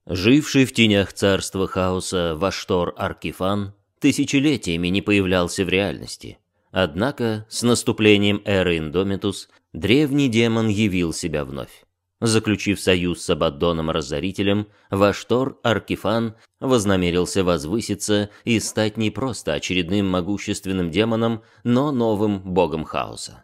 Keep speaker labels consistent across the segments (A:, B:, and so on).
A: Живший в тенях царства хаоса Ваштор Аркифан тысячелетиями не появлялся в реальности. Однако, с наступлением эры Индомитус, древний демон явил себя вновь. Заключив союз с Абаддоном-Разорителем, Ваштор Аркифан вознамерился возвыситься и стать не просто очередным могущественным демоном, но новым богом хаоса.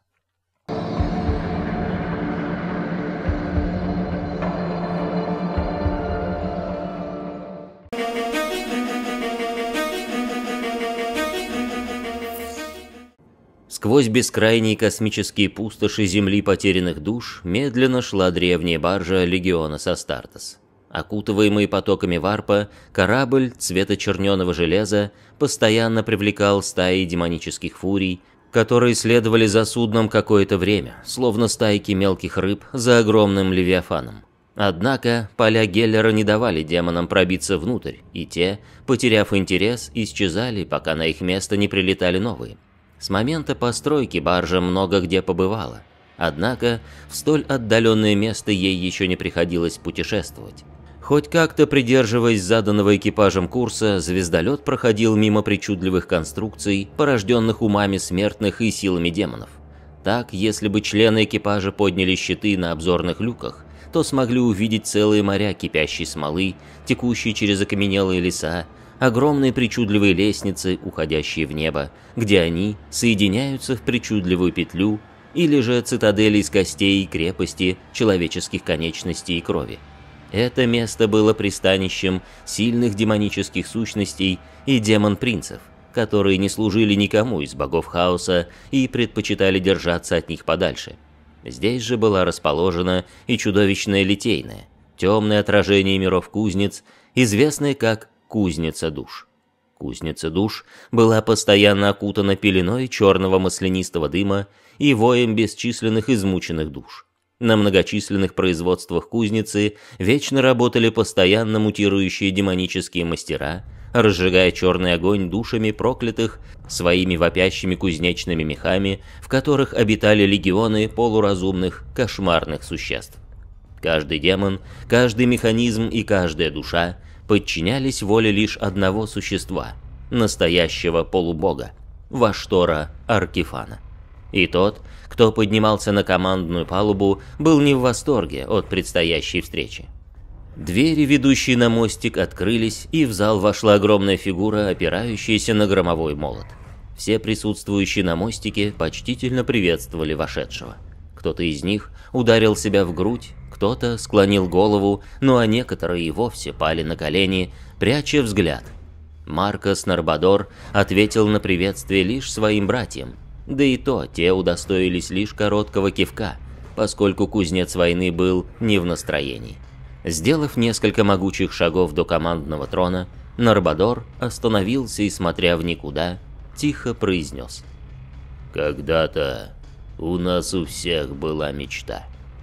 A: Сквозь бескрайние космические пустоши Земли потерянных душ медленно шла древняя баржа Легионас Астартес. Окутываемый потоками варпа, корабль цвета черненого железа постоянно привлекал стаи демонических фурий, которые следовали за судном какое-то время, словно стайки мелких рыб за огромным левиафаном. Однако поля Геллера не давали демонам пробиться внутрь, и те, потеряв интерес, исчезали, пока на их место не прилетали новые. С момента постройки баржа много где побывала, однако в столь отдаленное место ей еще не приходилось путешествовать. Хоть как-то придерживаясь заданного экипажем курса, звездолет проходил мимо причудливых конструкций, порожденных умами смертных и силами демонов. Так, если бы члены экипажа подняли щиты на обзорных люках, то смогли увидеть целые моря кипящей смолы, текущие через окаменелые леса, огромные причудливые лестницы, уходящие в небо, где они соединяются в причудливую петлю, или же цитадели из костей и крепости, человеческих конечностей и крови. Это место было пристанищем сильных демонических сущностей и демон-принцев, которые не служили никому из богов хаоса и предпочитали держаться от них подальше. Здесь же была расположена и чудовищная Литейная, темное отражение миров кузнец, известное как Кузница душ. Кузница душ была постоянно окутана пеленой черного маслянистого дыма и воем бесчисленных измученных душ. На многочисленных производствах кузницы вечно работали постоянно мутирующие демонические мастера, разжигая черный огонь душами проклятых своими вопящими кузнечными мехами, в которых обитали легионы полуразумных кошмарных существ. Каждый демон, каждый механизм и каждая душа подчинялись воле лишь одного существа, настоящего полубога, Ваштора Аркифана. И тот, кто поднимался на командную палубу, был не в восторге от предстоящей встречи. Двери, ведущие на мостик, открылись, и в зал вошла огромная фигура, опирающаяся на громовой молот. Все присутствующие на мостике почтительно приветствовали вошедшего. Кто-то из них ударил себя в грудь, кто-то склонил голову, ну а некоторые и вовсе пали на колени, пряча взгляд. Маркос Нарбадор ответил на приветствие лишь своим братьям, да и то те удостоились лишь короткого кивка, поскольку кузнец войны был не в настроении. Сделав несколько могучих шагов до командного трона, Нарбадор остановился и, смотря в никуда, тихо произнес: «Когда-то у нас у всех была мечта.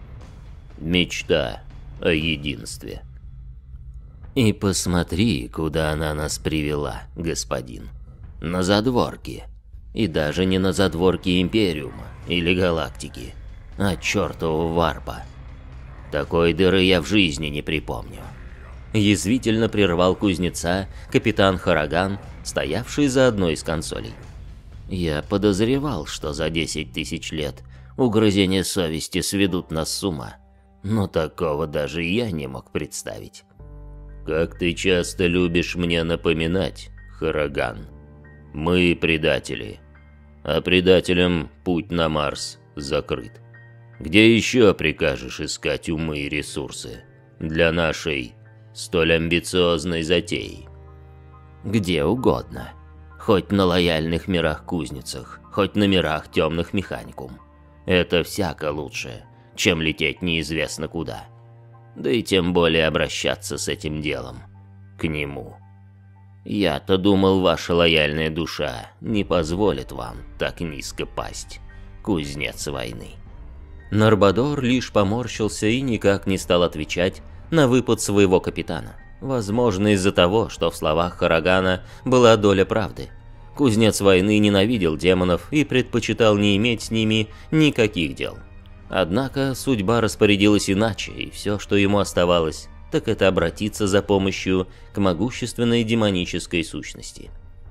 A: Мечта о единстве. И посмотри, куда она нас привела, господин. На задворки. И даже не на задворки Империума или Галактики, а чертового варпа. Такой дыры я в жизни не припомню». Язвительно прервал кузнеца капитан Хараган, стоявший за одной из консолей. «Я подозревал, что за 10 тысяч лет угрызения совести сведут нас с ума. Но такого даже я не мог представить. Как ты часто любишь мне напоминать, Хараган, мы предатели, а предателям путь на Марс закрыт. Где еще прикажешь искать умы и ресурсы для нашей столь амбициозной затеи? Где угодно, хоть на лояльных мирах-кузницах, хоть на мирах темных механикум. Это всяко лучше, чем лететь неизвестно куда. Да и тем более обращаться с этим делом к нему. Я-то думал, ваша лояльная душа не позволит вам так низко пасть, кузнец войны». Нарбадор лишь поморщился и никак не стал отвечать на выпад своего капитана. Возможно, из-за того, что в словах Харагана была доля правды. Кузнец войны ненавидел демонов и предпочитал не иметь с ними никаких дел. Однако судьба распорядилась иначе, и все, что ему оставалось, так это обратиться за помощью к могущественной демонической сущности.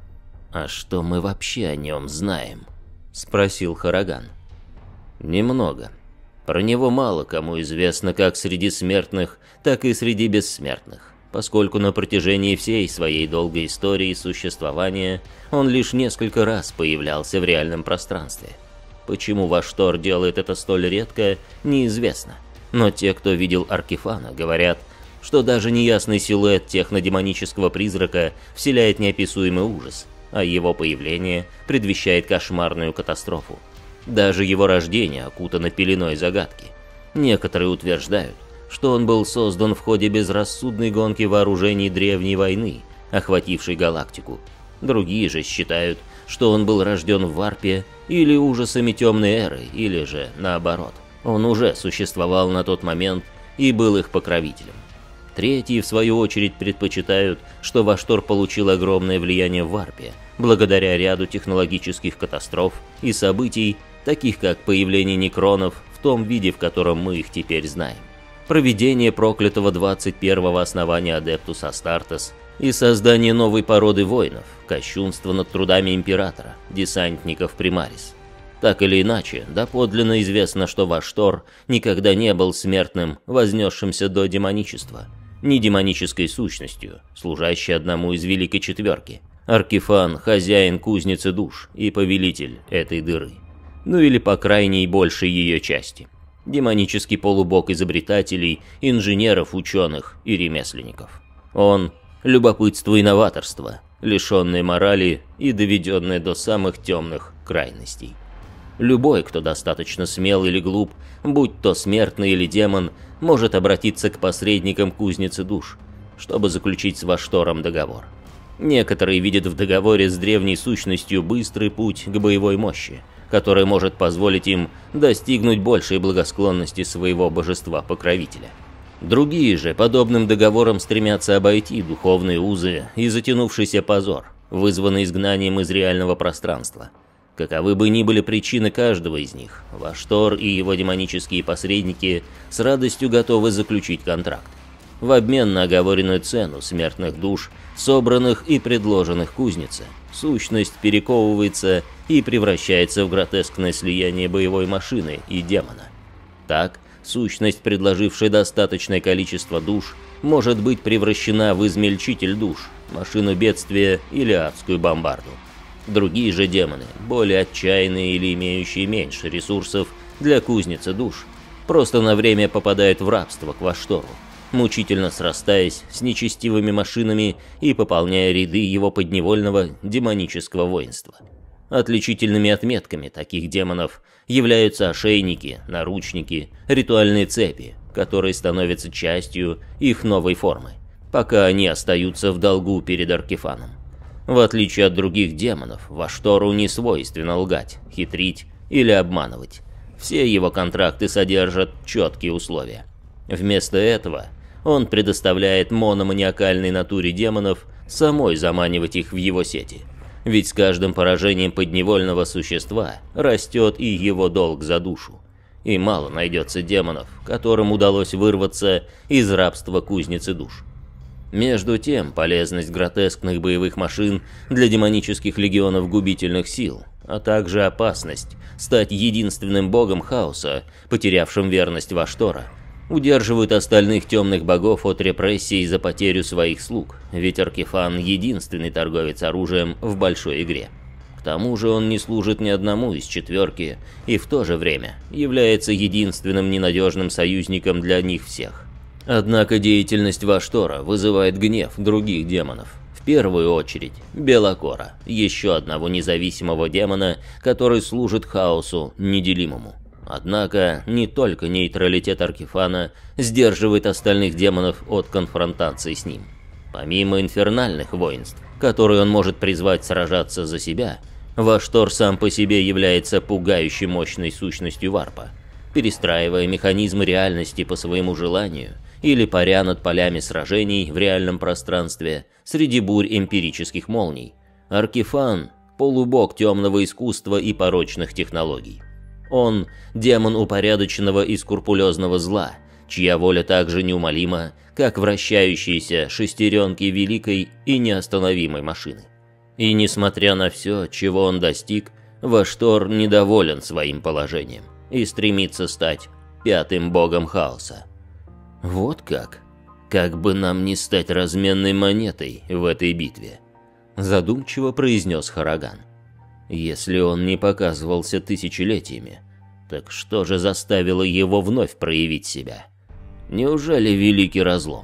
A: «А что мы вообще о нем знаем?» — спросил Хараган. «Немного. Про него мало кому известно как среди смертных, так и среди бессмертных, поскольку на протяжении всей своей долгой истории существования он лишь несколько раз появлялся в реальном пространстве. Почему Ваштор делает это столь редко, неизвестно. Но те, кто видел Аркефана, говорят, что даже неясный силуэт технодемонического призрака вселяет неописуемый ужас, а его появление предвещает кошмарную катастрофу. Даже его рождение окутано пеленой загадки. Некоторые утверждают, что он был создан в ходе безрассудной гонки вооружений древней войны, охватившей галактику. Другие же считают, что он был рожден в Варпе или ужасами темной эры, или же наоборот. Он уже существовал на тот момент и был их покровителем. Третьи, в свою очередь, предпочитают, что Ваштор получил огромное влияние в Варпе, благодаря ряду технологических катастроф и событий, таких как появление некронов в том виде, в котором мы их теперь знаем, проведение проклятого 21-го основания Адептус Астартес и создание новой породы воинов, кощунство над трудами Императора, десантников Примарис. Так или иначе, доподлинно известно, что Ваштор никогда не был смертным, вознесшимся до демоничества, ни демонической сущностью, служащей одному из Великой Четверки. Аркефан – хозяин кузницы душ и повелитель этой дыры. Ну или по крайней большей ее части. Демонический полубог изобретателей, инженеров, ученых и ремесленников. Он – любопытство и новаторство, лишенное морали и доведенное до самых темных крайностей. Любой, кто достаточно смел или глуп, будь то смертный или демон, может обратиться к посредникам кузницы душ, чтобы заключить с Ваштором договор. Некоторые видят в договоре с древней сущностью быстрый путь к боевой мощи, который может позволить им достигнуть большей благосклонности своего божества-покровителя. Другие же подобным договором стремятся обойти духовные узы и затянувшийся позор, вызванный изгнанием из реального пространства. Каковы бы ни были причины каждого из них, Ваштор и его демонические посредники с радостью готовы заключить контракт. В обмен на оговоренную цену смертных душ, собранных и предложенных кузнице, сущность перековывается и превращается в гротескное слияние боевой машины и демона. Так, сущность, предложившая достаточное количество душ, может быть превращена в измельчитель душ, машину бедствия или адскую бомбарду. Другие же демоны, более отчаянные или имеющие меньше ресурсов для кузницы душ, просто на время попадают в рабство к Ваштору, мучительно срастаясь с нечестивыми машинами и пополняя ряды его подневольного демонического воинства. Отличительными отметками таких демонов являются ошейники, наручники, ритуальные цепи, которые становятся частью их новой формы, пока они остаются в долгу перед Аркефаном. В отличие от других демонов, Ваштору не свойственно лгать, хитрить или обманывать. Все его контракты содержат четкие условия. Вместо этого он предоставляет мономаниакальной натуре демонов самой заманивать их в его сети. Ведь с каждым поражением подневольного существа растет и его долг за душу. И мало найдется демонов, которым удалось вырваться из рабства кузницы душ. Между тем, полезность гротескных боевых машин для демонических легионов губительных сил, а также опасность стать единственным богом хаоса, потерявшим верность Ваштора, удерживают остальных темных богов от репрессий за потерю своих слуг, ведь Аркефан – единственный торговец оружием в большой игре. К тому же он не служит ни одному из четверки и в то же время является единственным ненадежным союзником для них всех. Однако деятельность Ваштора вызывает гнев других демонов. В первую очередь Белокора, еще одного независимого демона, который служит хаосу неделимому. Однако не только нейтралитет Аркефана сдерживает остальных демонов от конфронтации с ним. Помимо инфернальных воинств, которые он может призвать сражаться за себя, Ваштор сам по себе является пугающе мощной сущностью варпа. Перестраивая механизмы реальности по своему желанию или паря над полями сражений в реальном пространстве среди бурь эмпирических молний, Аркефан – полубог темного искусства и порочных технологий. Он – демон упорядоченного и скрупулезного зла, чья воля так же неумолима, как вращающиеся шестеренки великой и неостановимой машины. И несмотря на все, чего он достиг, Ваштор недоволен своим положением и стремится стать пятым богом хаоса. Вот как? Как бы нам не стать разменной монетой в этой битве, задумчиво произнес Хараган. Если он не показывался тысячелетиями, так что же заставило его вновь проявить себя? Неужели великий разлом?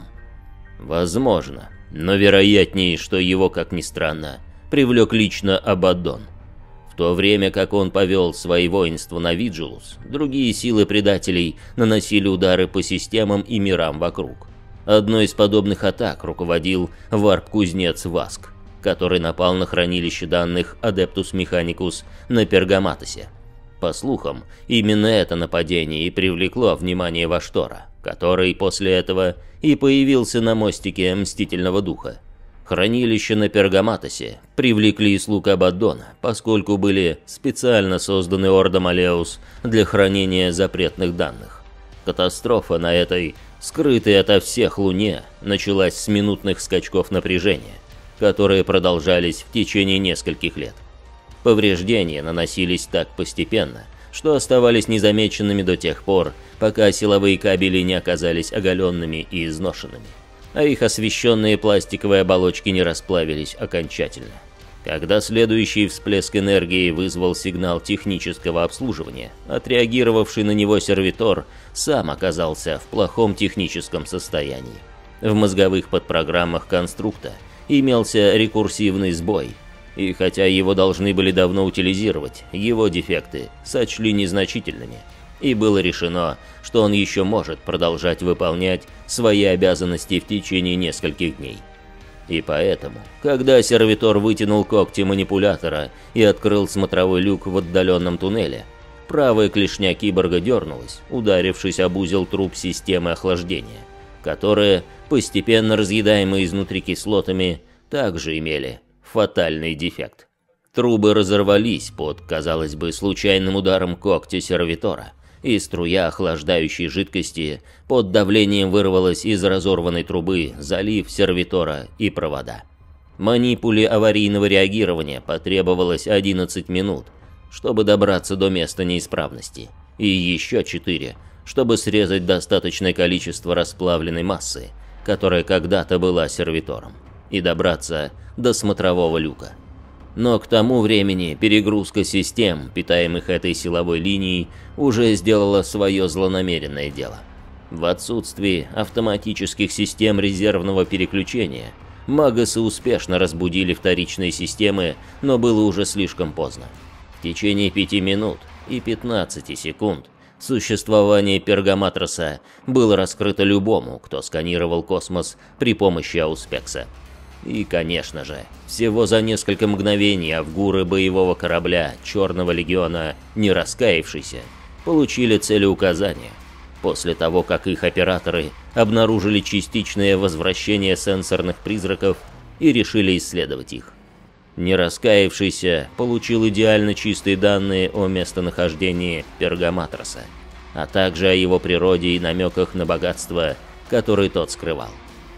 A: Возможно, но вероятнее, что его, как ни странно, привлек лично Абаддон. В то время как он повел свои воинства на Виджилус, другие силы предателей наносили удары по системам и мирам вокруг. Одной из подобных атак руководил варп-кузнец Васк, который напал на хранилище данных Adeptus Mechanicus на Пергаматосе. По слухам, именно это нападение и привлекло внимание Ваштора, который после этого и появился на мостике Мстительного Духа. Хранилища на Пергаматосе привлекли слуг Абаддона, поскольку были специально созданы Ордом Алеус для хранения запретных данных. Катастрофа на этой, скрытой ото всех Луне, началась с минутных скачков напряжения, которые продолжались в течение нескольких лет. Повреждения наносились так постепенно, что оставались незамеченными до тех пор, пока силовые кабели не оказались оголенными и изношенными, а их освещенные пластиковые оболочки не расплавились окончательно. Когда следующий всплеск энергии вызвал сигнал технического обслуживания, отреагировавший на него сервитор сам оказался в плохом техническом состоянии. В мозговых подпрограммах конструкта имелся рекурсивный сбой, и хотя его должны были давно утилизировать, его дефекты сочли незначительными, и было решено, что он еще может продолжать выполнять свои обязанности в течение нескольких дней. И поэтому, когда сервитор вытянул когти манипулятора и открыл смотровой люк в отдаленном туннеле, правая клешня киборга дернулась, ударившись об узел труб системы охлаждения, которые, постепенно разъедаемые изнутри кислотами, также имели фатальный дефект. Трубы разорвались под, казалось бы, случайным ударом когтя сервитора, и струя охлаждающей жидкости под давлением вырвалась из разорванной трубы, залив сервитора и провода. Манипуле аварийного реагирования потребовалось 11 минут, чтобы добраться до места неисправности, и еще 4, чтобы срезать достаточное количество расплавленной массы, которая когда-то была сервитором, и добраться до смотрового люка. Но к тому времени перегрузка систем, питаемых этой силовой линией, уже сделала свое злонамеренное дело. В отсутствии автоматических систем резервного переключения, магасы успешно разбудили вторичные системы, но было уже слишком поздно. В течение 5 минут и 15 секунд существование Пергаматроса было раскрыто любому, кто сканировал космос при помощи ауспекса. И, конечно же, всего за несколько мгновений авгуры боевого корабля Черного Легиона, не раскаявшиеся, получили целеуказания, после того, как их операторы обнаружили частичное возвращение сенсорных призраков и решили исследовать их. Не раскаявшийся получил идеально чистые данные о местонахождении Пергаматроса, а также о его природе и намеках на богатство, которые тот скрывал.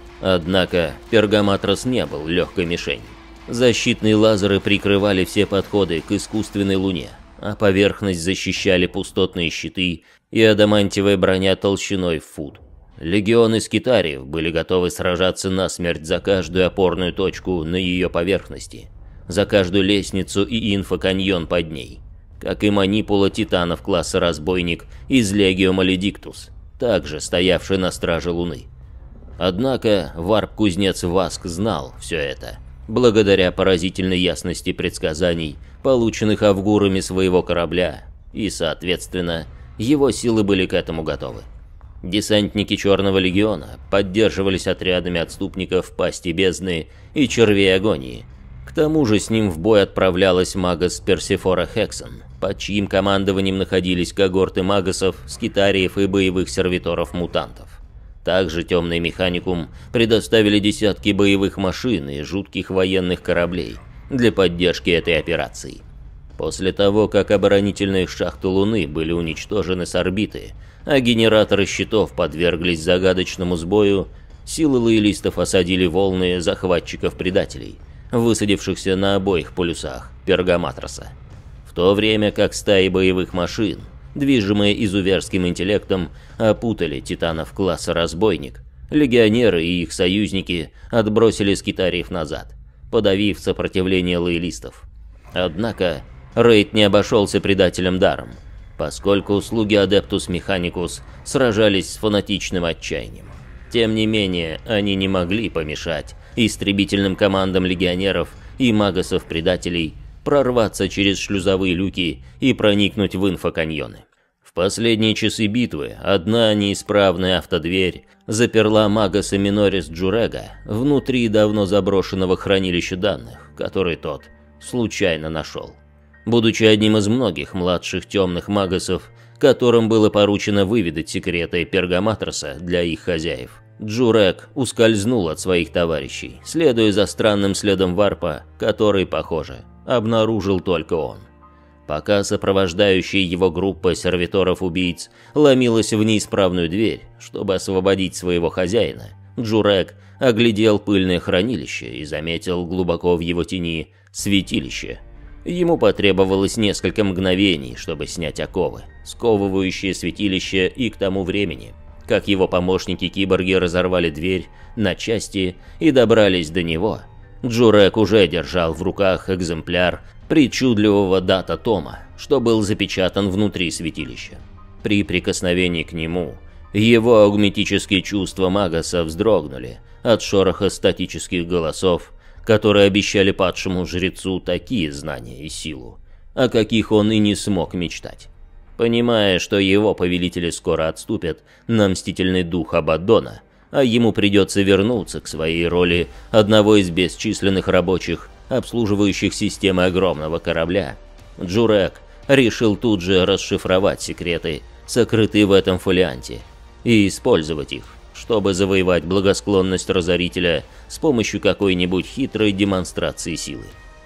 A: Однако Пергаматрос не был легкой мишенью. Защитные лазеры прикрывали все подходы к искусственной луне, а поверхность защищали пустотные щиты и адамантиевая броня толщиной в фут. Легионы скитариев были готовы сражаться насмерть за каждую опорную точку на ее поверхности, за каждую лестницу и инфоканьон под ней, как и манипула титанов класса разбойник из Legio Maledictus, также стоявший на страже Луны. Однако варп-кузнец Васк знал все это, благодаря поразительной ясности предсказаний, полученных авгурами своего корабля, и, соответственно, его силы были к этому готовы. Десантники Черного Легиона поддерживались отрядами отступников Пасти Бездны и Червей Агонии. К тому же с ним в бой отправлялась магас Персифора Хексон, под чьим командованием находились когорты магасов, скитариев и боевых сервиторов-мутантов. Также Темный Механикум предоставили десятки боевых машин и жутких военных кораблей для поддержки этой операции. После того, как оборонительные шахты Луны были уничтожены с орбиты, а генераторы щитов подверглись загадочному сбою, силы лоялистов осадили волны захватчиков-предателей, высадившихся на обоих полюсах Пергаматроса. В то время как стаи боевых машин, движимые изуверским интеллектом, опутали титанов класса разбойник, легионеры и их союзники отбросили скитариев назад, подавив сопротивление лоялистов. Однако рейд не обошелся предателям даром, поскольку слуги Адептус Механикус сражались с фанатичным отчаянием. Тем не менее, они не могли помешать истребительным командам легионеров и магасов-предателей прорваться через шлюзовые люки и проникнуть в инфоканьоны. В последние часы битвы одна неисправная автодверь заперла магаса Минорис Джурега внутри давно заброшенного хранилища данных, который тот случайно нашел. Будучи одним из многих младших темных магасов, которым было поручено выведать секреты Пергаматроса для их хозяев, Джурек ускользнул от своих товарищей, следуя за странным следом варпа, который, похоже, обнаружил только он. Пока сопровождающая его группа сервиторов-убийц ломилась в неисправную дверь, чтобы освободить своего хозяина, Джурек оглядел пыльное хранилище и заметил глубоко в его тени святилище. Ему потребовалось несколько мгновений, чтобы снять оковы, сковывающие святилище, и к тому времени, как его помощники-киборги разорвали дверь на части и добрались до него, Джурек уже держал в руках экземпляр причудливого дата-тома, что был запечатан внутри святилища. При прикосновении к нему его аугметические чувства магаса вздрогнули от шороха статических голосов, которые обещали падшему жрецу такие знания и силу, о каких он и не смог мечтать. Понимая, что его повелители скоро отступят на мстительный дух Абаддона, а ему придется вернуться к своей роли одного из бесчисленных рабочих, обслуживающих системы огромного корабля, Джурек решил тут же расшифровать секреты, сокрытые в этом фолианте, и использовать их, чтобы завоевать благосклонность Разорителя с помощью какой-нибудь хитрой демонстрации силы.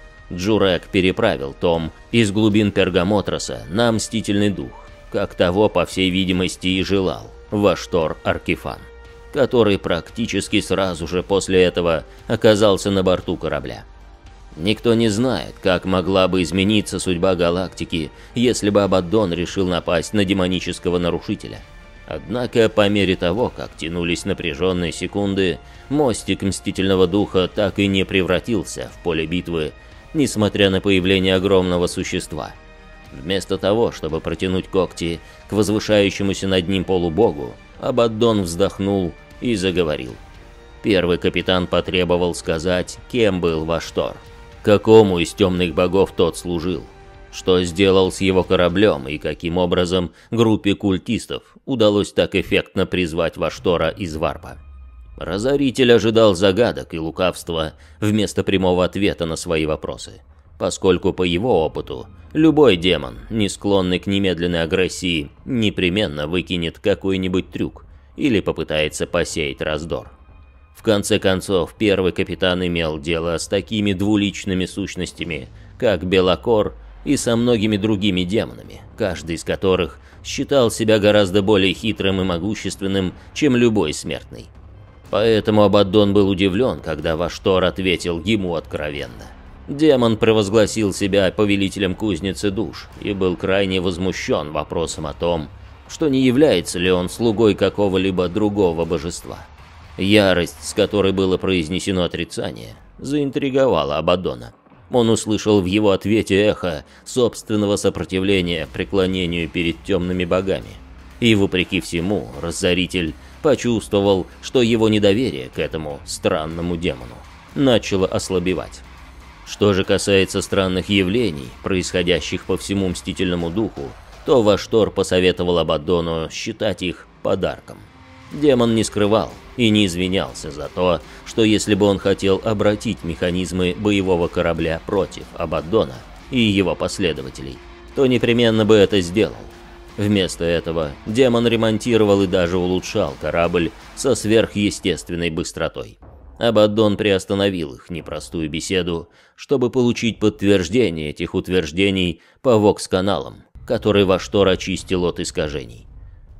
A: Джурек переправил том из глубин Пергаматроса на мстительный дух, как того, по всей видимости, и желал Ваштор Аркифан, который практически сразу же после этого оказался на борту корабля. Никто не знает, как могла бы измениться судьба галактики, если бы Абаддон решил напасть на демонического нарушителя. Однако, по мере того, как тянулись напряженные секунды, мостик Мстительного Духа так и не превратился в поле битвы, несмотря на появление огромного существа. Вместо того, чтобы протянуть когти к возвышающемуся над ним полубогу, Абаддон вздохнул и заговорил. Первый капитан потребовал сказать, кем был Ваштор, какому из темных богов тот служил, что сделал с его кораблем и каким образом группе культистов удалось так эффектно призвать Ваштора из варпа. Разоритель ожидал загадок и лукавства вместо прямого ответа на свои вопросы, поскольку по его опыту любой демон, не склонный к немедленной агрессии, непременно выкинет какой-нибудь трюк или попытается посеять раздор. В конце концов, первый капитан имел дело с такими двуличными сущностями, как Белокор, и со многими другими демонами, каждый из которых считал себя гораздо более хитрым и могущественным, чем любой смертный. Поэтому Абаддон был удивлен, когда Ваштор ответил ему откровенно. Демон провозгласил себя повелителем кузницы душ и был крайне возмущен вопросом о том, что не является ли он слугой какого-либо другого божества. Ярость, с которой было произнесено отрицание, заинтриговала Абаддона. Он услышал в его ответе эхо собственного сопротивления преклонению перед темными богами. И, вопреки всему, Разоритель почувствовал, что его недоверие к этому странному демону начало ослабевать. Что же касается странных явлений, происходящих по всему Мстительному Духу, то Ваштор посоветовал Абаддону считать их подарком. Демон не скрывал и не извинялся за то, что если бы он хотел обратить механизмы боевого корабля против Абаддона и его последователей, то непременно бы это сделал. Вместо этого демон ремонтировал и даже улучшал корабль со сверхъестественной быстротой. Абаддон приостановил их непростую беседу, чтобы получить подтверждение этих утверждений по вокс-каналам, которые Ваштор очистил от искажений.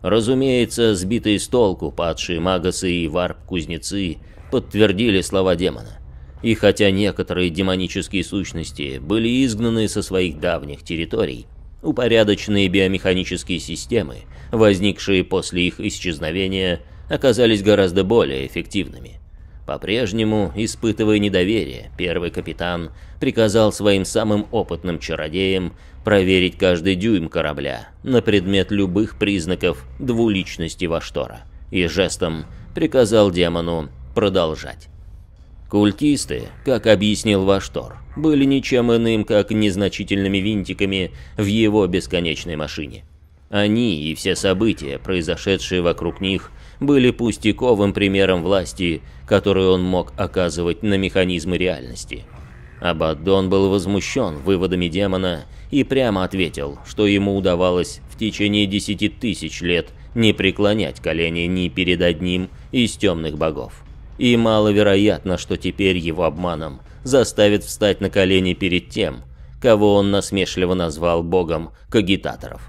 A: Разумеется, сбитые с толку падшие магасы и варп-кузнецы подтвердили слова демона. И хотя некоторые демонические сущности были изгнаны со своих давних территорий, упорядоченные биомеханические системы, возникшие после их исчезновения, оказались гораздо более эффективными. По-прежнему, испытывая недоверие, первый капитан приказал своим самым опытным чародеям проверить каждый дюйм корабля на предмет любых признаков двуличности Ваштора и жестом приказал демону продолжать. Культисты, как объяснил Ваштор, были ничем иным, как незначительными винтиками в его бесконечной машине. Они и все события, произошедшие вокруг них, были пустяковым примером власти, которую он мог оказывать на механизмы реальности. Абаддон был возмущен выводами демона и прямо ответил, что ему удавалось в течение 10 тысяч лет не преклонять колени ни перед одним из темных богов. И маловероятно, что теперь его обманом заставит встать на колени перед тем, кого он насмешливо назвал богом когитаторов.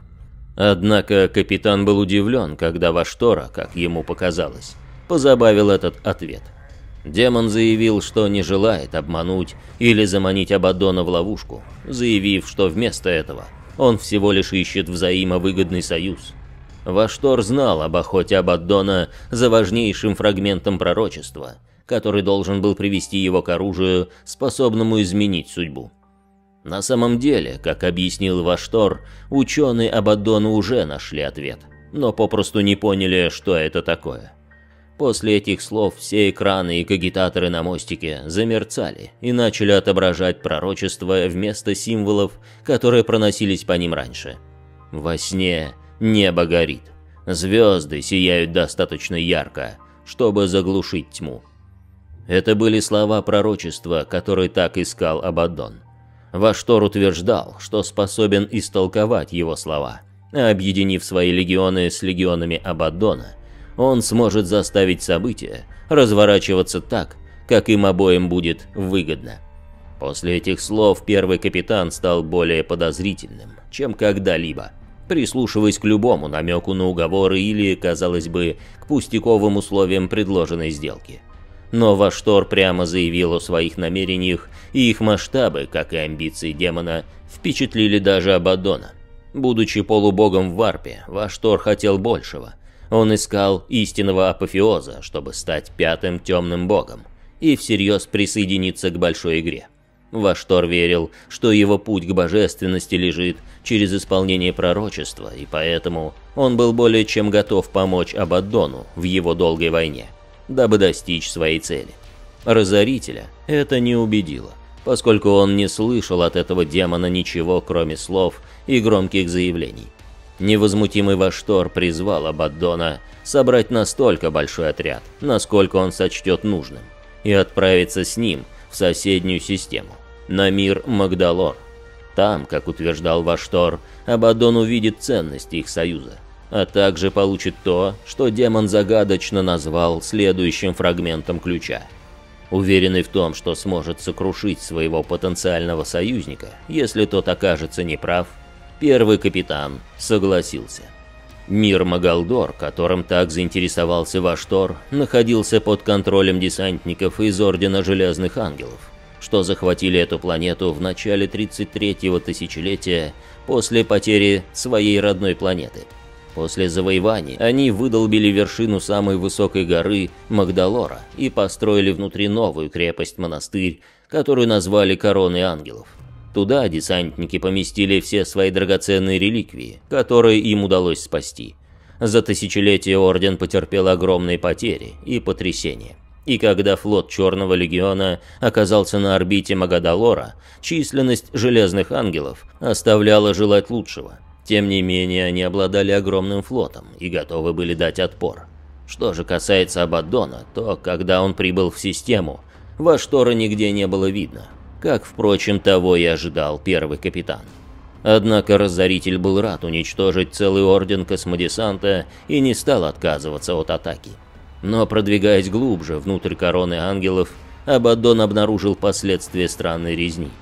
A: Однако капитан был удивлен, когда Ваштора, как ему показалось, позабавил этот ответ. Демон заявил, что не желает обмануть или заманить Абаддона в ловушку, заявив, что вместо этого он всего лишь ищет взаимовыгодный союз. Ваштор знал об охоте Абаддона за важнейшим фрагментом пророчества, который должен был привести его к оружию, способному изменить судьбу. На самом деле, как объяснил Ваштор, ученые Абаддона уже нашли ответ, но попросту не поняли, что это такое. После этих слов все экраны и когитаторы на мостике замерцали и начали отображать пророчество вместо символов, которые проносились по ним раньше. Во сне небо горит, звезды сияют достаточно ярко, чтобы заглушить тьму. Это были слова пророчества, которые так искал Абаддон. Ваштор утверждал, что способен истолковать его слова, а объединив свои легионы с легионами Абаддона, он сможет заставить события разворачиваться так, как им обоим будет выгодно. После этих слов первый капитан стал более подозрительным, чем когда-либо, прислушиваясь к любому намеку на уговоры или, казалось бы, к пустяковым условиям предложенной сделки. Но Ваштор прямо заявил о своих намерениях, и их масштабы, как и амбиции демона, впечатлили даже Абаддона. Будучи полубогом в варпе, Ваштор хотел большего. Он искал истинного апофеоза, чтобы стать пятым темным богом, и всерьез присоединиться к большой игре. Ваштор верил, что его путь к божественности лежит через исполнение пророчества, и поэтому он был более чем готов помочь Абаддону в его долгой войне, дабы достичь своей цели. Разорителя это не убедило, поскольку он не слышал от этого демона ничего, кроме слов и громких заявлений. Невозмутимый Ваштор призвал Абаддона собрать настолько большой отряд, насколько он сочтет нужным, и отправиться с ним в соседнюю систему, на мир Магдалор. Там, как утверждал Ваштор, Абаддон увидит ценность их союза, а также получит то, что демон загадочно назвал следующим фрагментом ключа. Уверенный в том, что сможет сокрушить своего потенциального союзника, если тот окажется неправ, первый капитан согласился. Мир Магалдор, которым так заинтересовался Ваштор, находился под контролем десантников из Ордена Железных Ангелов, что захватили эту планету в начале 33-го тысячелетия после потери своей родной планеты. После завоеваний они выдолбили вершину самой высокой горы Магдалора и построили внутри новую крепость-монастырь, которую назвали Короной Ангелов. Туда десантники поместили все свои драгоценные реликвии, которые им удалось спасти. За тысячелетия Орден потерпел огромные потери и потрясения. И когда флот Черного Легиона оказался на орбите Магдалора, численность Железных Ангелов оставляла желать лучшего. Тем не менее, они обладали огромным флотом и готовы были дать отпор. Что же касается Абаддона, то когда он прибыл в систему, Ваштора нигде не было видно, как, впрочем, того и ожидал первый капитан. Однако Разоритель был рад уничтожить целый орден космодесанта и не стал отказываться от атаки. Но продвигаясь глубже внутрь Короны Ангелов, Абаддон обнаружил последствия странной резни.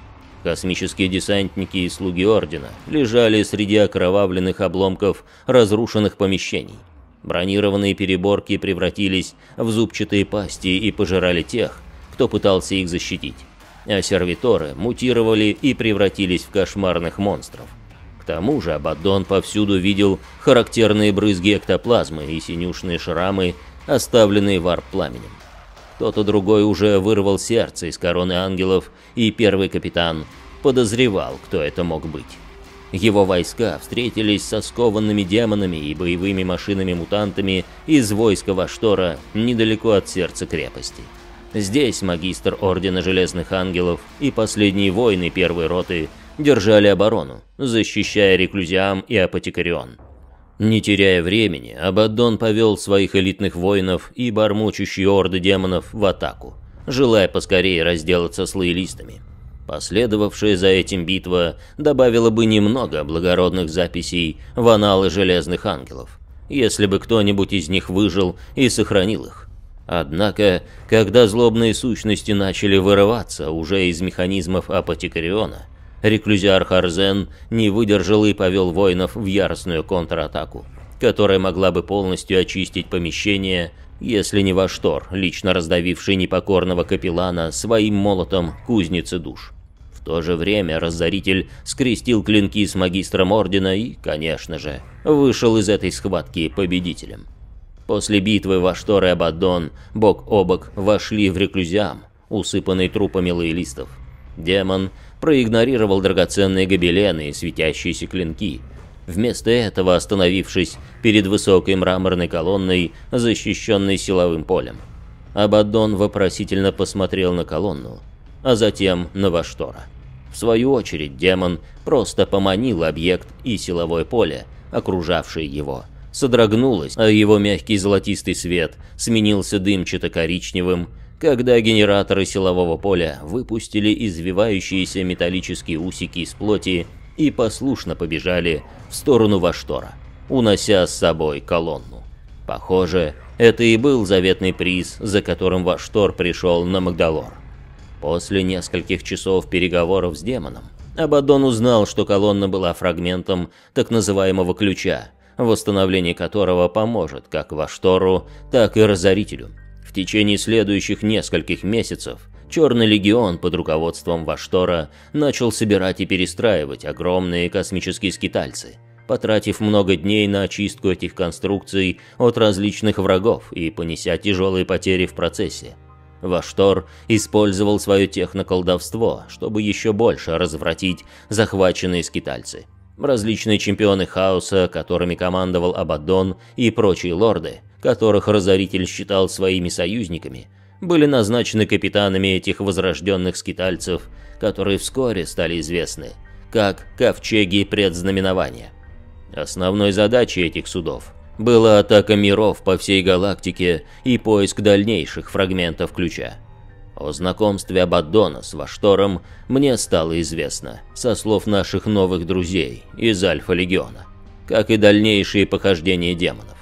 A: Космические десантники и слуги Ордена лежали среди окровавленных обломков разрушенных помещений. Бронированные переборки превратились в зубчатые пасти и пожирали тех, кто пытался их защитить, а сервиторы мутировали и превратились в кошмарных монстров. К тому же Абаддон повсюду видел характерные брызги эктоплазмы и синюшные шрамы, оставленные варп-пламенем. Кто-то другой уже вырвал сердце из короны ангелов, и первый капитан подозревал, кто это мог быть. Его войска встретились со скованными демонами и боевыми машинами-мутантами из войска Ваштора недалеко от сердца крепости. Здесь магистр Ордена Железных Ангелов и последние воины первой роты держали оборону, защищая Реклюзиам и Апотекарион. Не теряя времени, Абаддон повел своих элитных воинов и бормочущие орды демонов в атаку, желая поскорее разделаться с лоялистами. Последовавшая за этим битва добавила бы немного благородных записей в аналы Железных Ангелов, если бы кто-нибудь из них выжил и сохранил их. Однако, когда злобные сущности начали вырываться уже из механизмов Апотекариона, Реклюзиар Харзен не выдержал и повел воинов в яростную контратаку, которая могла бы полностью очистить помещение, если не Ваштор, лично раздавивший непокорного капеллана своим молотом кузницы душ. В то же время Разоритель скрестил клинки с магистром Ордена и, конечно же, вышел из этой схватки победителем. После битвы Ваштор и Абаддон бок о бок вошли в Реклюзиам, усыпанный трупами лоялистов. Демон проигнорировал драгоценные гобелены и светящиеся клинки, вместо этого остановившись перед высокой мраморной колонной, защищенной силовым полем. Абаддон вопросительно посмотрел на колонну, а затем на Ваштора. В свою очередь демон просто поманил объект, и силовое поле, окружавшее его, содрогнулось, а его мягкий золотистый свет сменился дымчато-коричневым, когда генераторы силового поля выпустили извивающиеся металлические усики из плоти и послушно побежали в сторону Ваштора, унося с собой колонну. Похоже, это и был заветный приз, за которым Ваштор пришел на Магдалор. После нескольких часов переговоров с демоном, Абаддон узнал, что колонна была фрагментом так называемого ключа, восстановление которого поможет как Ваштору, так и Разорителю. В течение следующих нескольких месяцев Черный Легион под руководством Ваштора начал собирать и перестраивать огромные космические скитальцы, потратив много дней на очистку этих конструкций от различных врагов и понеся тяжелые потери в процессе. Ваштор использовал свое техноколдовство, чтобы еще больше развратить захваченные скитальцы. Различные чемпионы хаоса, которыми командовал Абаддон, и прочие лорды, которых Разоритель считал своими союзниками, были назначены капитанами этих возрожденных скитальцев, которые вскоре стали известны как Ковчеги Предзнаменования. Основной задачей этих судов была атака миров по всей галактике и поиск дальнейших фрагментов ключа. О знакомстве Абаддона с Ваштором мне стало известно со слов наших новых друзей из Альфа-Легиона, как и дальнейшие похождения демонов.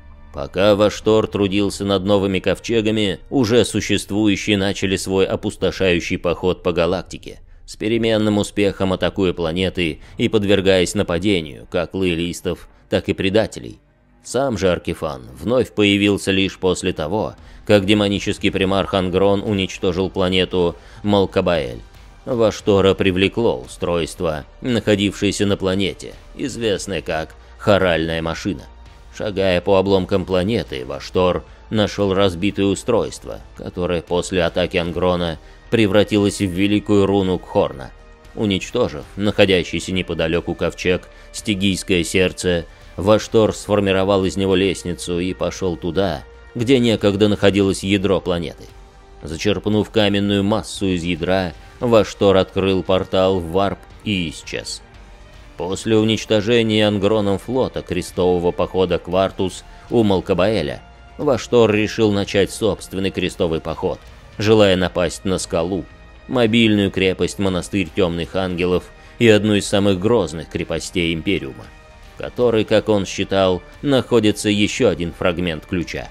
A: Пока Ваштор трудился над новыми ковчегами, уже существующие начали свой опустошающий поход по галактике, с переменным успехом атакуя планеты и подвергаясь нападению как лоялистов, так и предателей. Сам же Аркефан вновь появился лишь после того, как демонический примарх Ангрон уничтожил планету Малкабаэль. Ваштора привлекло устройство, находившееся на планете, известное как Хоральная машина. Шагая по обломкам планеты, Ваштор нашел разбитое устройство, которое после атаки Ангрона превратилось в великую руну Кхорна. Уничтожив находящийся неподалеку ковчег Стигийское сердце, Ваштор сформировал из него лестницу и пошел туда, где некогда находилось ядро планеты. Зачерпнув каменную массу из ядра, Ваштор открыл портал в варп и исчез. После уничтожения Ангроном флота крестового похода Квартус у Малкабаэля, Ваштор решил начать собственный крестовый поход, желая напасть на скалу, мобильную крепость Монастырь Темных Ангелов и одну из самых грозных крепостей Империума, в которой, как он считал, находится еще один фрагмент ключа.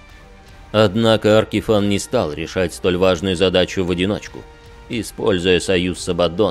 A: Однако Аркефан не стал решать столь важную задачу в одиночку. Используя союз с Абаддоном,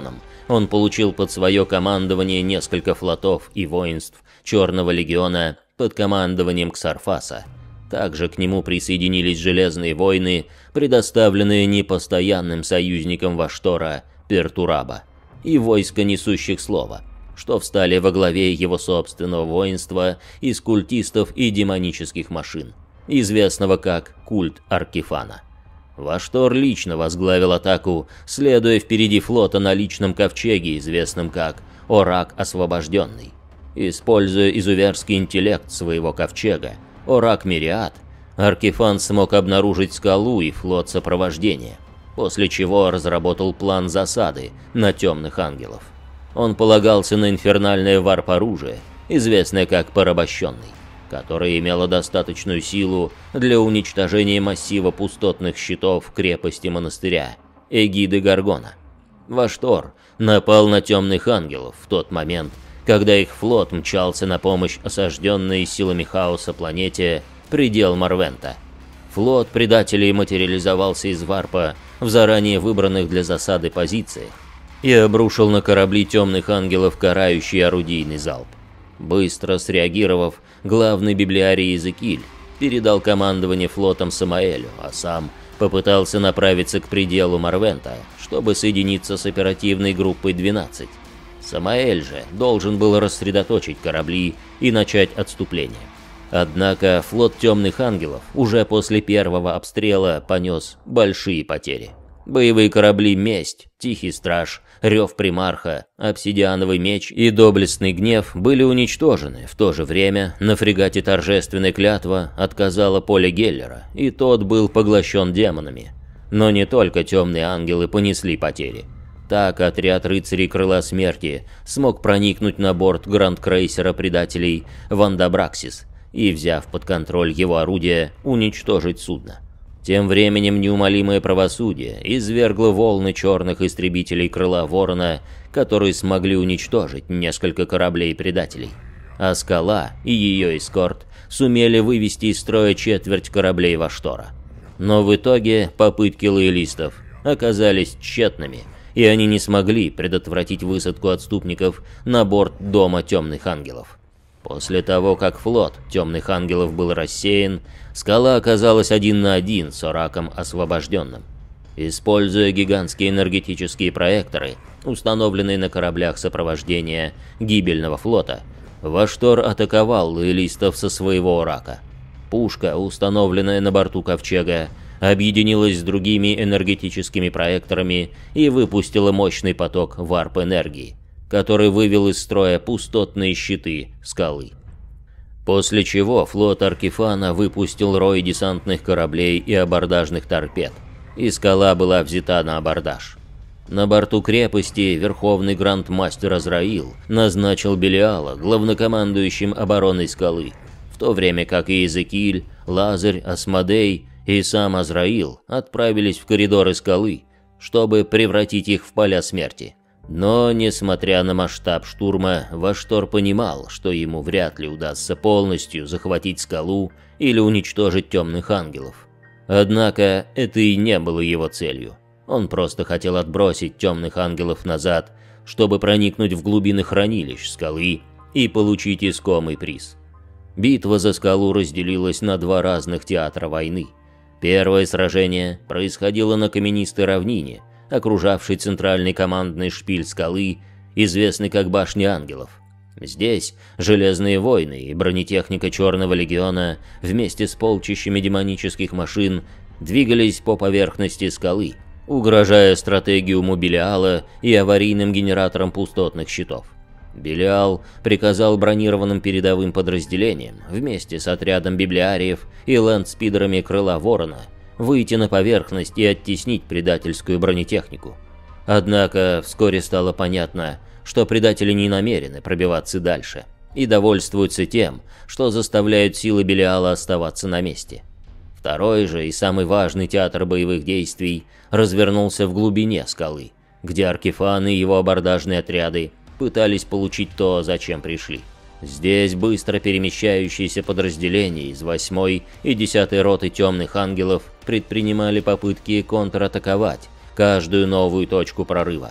A: Он получил под свое командование несколько флотов и воинств Черного легиона под командованием Ксарфаса. Также к нему присоединились Железные войны, предоставленные непостоянным союзником Ваштора Пертураба, и войско несущих слова, что встали во главе его собственного воинства из культистов и демонических машин, известного как культ Аркифана. Ваштор лично возглавил атаку, следуя впереди флота на личном ковчеге, известном как Орак Освобожденный. Используя изуверский интеллект своего ковчега, Орак Мириад, Аркифан смог обнаружить скалу и флот сопровождения, после чего разработал план засады на темных ангелов. Он полагался на инфернальное варп-оружие, известное как Порабощенный, которое имело достаточную силу для уничтожения массива пустотных щитов крепости монастыря Эгиды Гаргона. Ваштор напал на темных ангелов в тот момент, когда их флот мчался на помощь осажденной силами хаоса планете Предел Марвента. Флот предателей материализовался из варпа в заранее выбранных для засады позициях и обрушил на корабли темных ангелов карающий орудийный залп. Быстро среагировав, главный библиарий Иезекииль передал командование флотом Самаэлю, а сам попытался направиться к пределу Марвента, чтобы соединиться с оперативной группой 12. Самаэль же должен был рассредоточить корабли и начать отступление. Однако флот Темных Ангелов уже после первого обстрела понес большие потери. Боевые корабли «Месть», «Тихий страж», «Рев примарха», «Обсидиановый меч» и «Доблестный гнев» были уничтожены. В то же время на фрегате «Торжественная клятва» отказало поле Геллера, и тот был поглощен демонами. Но не только Темные Ангелы понесли потери. Так отряд рыцарей Крыла Смерти смог проникнуть на борт гранд-крейсера предателей Вандабраксис и, взяв под контроль его орудия, уничтожить судно. Тем временем неумолимое правосудие извергло волны черных истребителей Крыла Ворона, которые смогли уничтожить несколько кораблей предателей. А Скала и ее эскорт сумели вывести из строя четверть кораблей Ваштора. Но в итоге попытки лоялистов оказались тщетными, и они не смогли предотвратить высадку отступников на борт Дома Темных Ангелов. После того, как флот Темных Ангелов был рассеян, Скала оказалась 1 на 1 с Ораком Освобожденным. Используя гигантские энергетические проекторы, установленные на кораблях сопровождения гибельного флота, Ваштор атаковал лоялистов со своего Орака. Пушка, установленная на борту ковчега, объединилась с другими энергетическими проекторами и выпустила мощный поток варп-энергии, который вывел из строя пустотные щиты Скалы. После чего флот Аркифана выпустил рой десантных кораблей и абордажных торпед, и Скала была взята на абордаж. На борту крепости верховный грандмастер Азраил назначил Белиала главнокомандующим обороной Скалы, в то время как Иезекииль, Лазарь, Асмодей и сам Азраил отправились в коридоры Скалы, чтобы превратить их в поля смерти. Но, несмотря на масштаб штурма, Ваштор понимал, что ему вряд ли удастся полностью захватить Скалу или уничтожить Темных Ангелов. Однако это и не было его целью. Он просто хотел отбросить Темных Ангелов назад, чтобы проникнуть в глубины хранилищ Скалы и получить искомый приз. Битва за Скалу разделилась на два разных театра войны. Первое сражение происходило на каменистой равнине, окружавший центральный командный шпиль Скалы, известный как Башня Ангелов. Здесь Железные войны и бронетехника Черного легиона вместе с полчищами демонических машин двигались по поверхности Скалы, угрожая стратегиуму Белиала и аварийным генераторам пустотных щитов. Белиал приказал бронированным передовым подразделениям вместе с отрядом библиариев и лэндспидерами Крыла Ворона выйти на поверхность и оттеснить предательскую бронетехнику. Однако вскоре стало понятно, что предатели не намерены пробиваться дальше и довольствуются тем, что заставляют силы Белиала оставаться на месте. Второй же и самый важный театр боевых действий развернулся в глубине Скалы, где Аркифан и его абордажные отряды пытались получить то, зачем пришли. Здесь быстро перемещающиеся подразделения из 8-й и 10-й роты Темных Ангелов предпринимали попытки контратаковать каждую новую точку прорыва.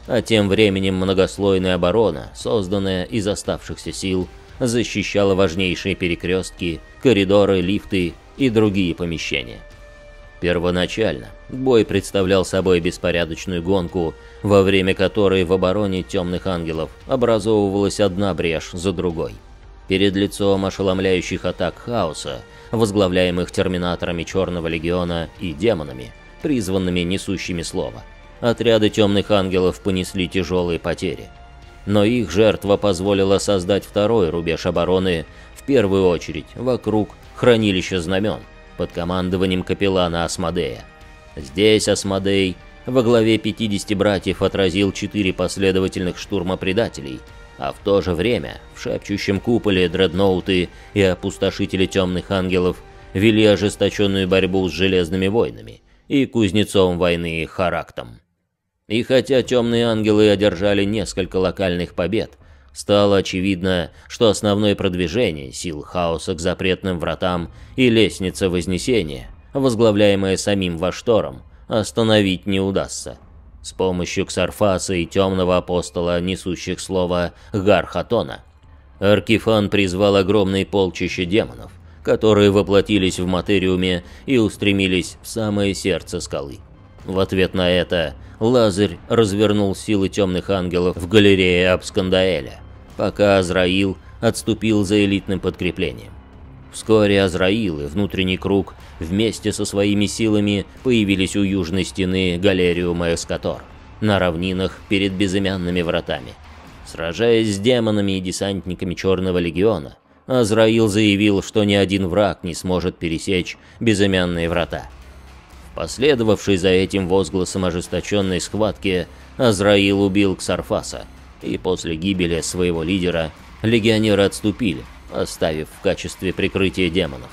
A: а тем временем многослойная оборона, созданная из оставшихся сил, защищала важнейшие перекрестки, коридоры, лифты и другие помещения. Первоначально бой представлял собой беспорядочную гонку, во время которой в обороне темных ангелов образовывалась одна брешь за другой. Перед лицом ошеломляющих атак хаоса, возглавляемых терминаторами Черного Легиона и демонами, призванными несущими слово, отряды темных ангелов понесли тяжелые потери. Но их жертва позволила создать второй рубеж обороны, в первую очередь вокруг хранилища знамен, под командованием капеллана Асмодея. Здесь Асмодей во главе 50 братьев отразил 4 последовательных штурма предателей, а в то же время в шепчущем куполе дредноуты и опустошители темных ангелов вели ожесточенную борьбу с железными воинами и кузнецом войны Характом. И хотя темные ангелы одержали несколько локальных побед, стало очевидно, что основное продвижение сил хаоса к запретным вратам и лестница Вознесения, возглавляемая самим Ваштором, остановить не удастся. С помощью Ксарфаса и темного апостола, несущих слово Гархатона, Аркифан призвал огромные полчища демонов, которые воплотились в материуме и устремились в самое сердце скалы. В ответ на это Лазарь развернул силы темных ангелов в галерее Абскандаэля, пока Азраил отступил за элитным подкреплением. Вскоре Азраил и внутренний круг вместе со своими силами появились у южной стены Галериума Эскатор, на равнинах перед безымянными вратами. Сражаясь с демонами и десантниками Черного Легиона, Азраил заявил, что ни один враг не сможет пересечь безымянные врата. В последовавшей за этим возгласом ожесточенной схватке Азраил убил Ксарфаса, и после гибели своего лидера легионеры отступили, оставив в качестве прикрытия демонов.